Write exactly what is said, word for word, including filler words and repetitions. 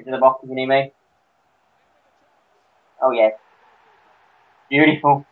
Into the box if you need me. Oh, yeah. Beautiful.